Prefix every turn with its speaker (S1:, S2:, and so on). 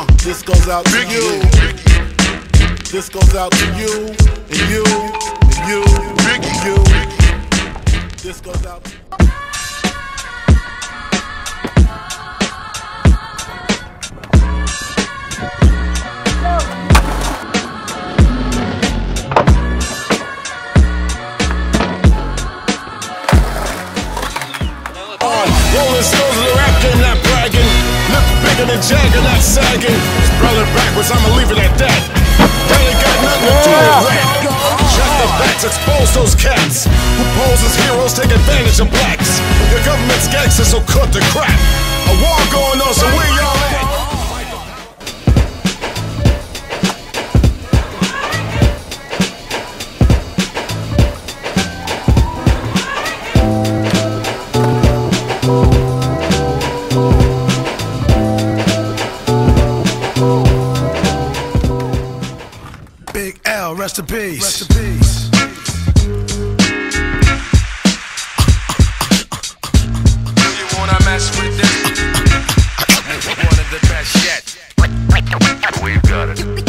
S1: This goes out to you. This goes out to you, and you, and you, and you. This goes out to you.
S2: Rolling stones in the rap game, not bragging. Lips bigger than Jagger, not sagging. Spell it backwards, I'ma leave it at that. That ain't got nothing to do with rap. Check the backs, expose those cats who pose as heroes, take advantage of blacks. Your government's gangsters, so cut the crap. A war going on, so where y'all at?
S1: Big L, rest in peace. Rest in peace.
S3: Do you wanna mess with this? One of the best yet. We've got it.